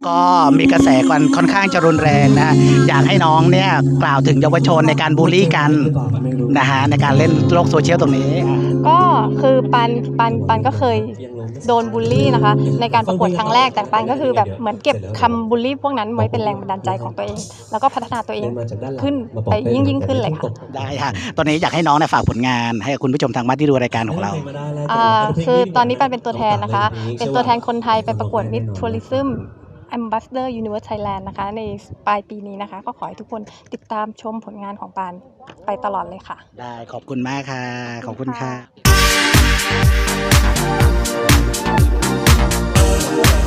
ก็มีกระแสกันค่อนข้างจะรุนแรงนะอยากให้น้องเนี่ยกล่าวถึงเยาวชนในการบูลลี่กันนะฮะในการเล่นโลกโซเชียลตรงนี้ก็คือปันก็เคยโดนบูลลี่นะคะในการประกวดครั้งแรกแต่ปันก็คือแบบเหมือนเก็บคำบูลลี่พวกนั้นไว้เป็นแรงบันดาลใจของตัวเองแล้วก็พัฒนาตัวเองขึ้นไปยิ่งขึ้นเลยค่ะได้ค่ะตอนนี้อยากให้น้องเนี่ยฝากผลงานให้คุณผู้ชมทางบ้านที่ดูรายการของเราคือตอนนี้ปันเป็นตัวแทนนะคะเป็นตัวแทนคนไทยไปประกวด Miss Tourism Ambassador Universe Thailand นะคะในปลายปีนี้นะคะก็ขอให้ทุกคนติดตามชมผลงานของปานไปตลอดเลยค่ะได้ขอบคุณมากค่ะขอบคุณค่ะ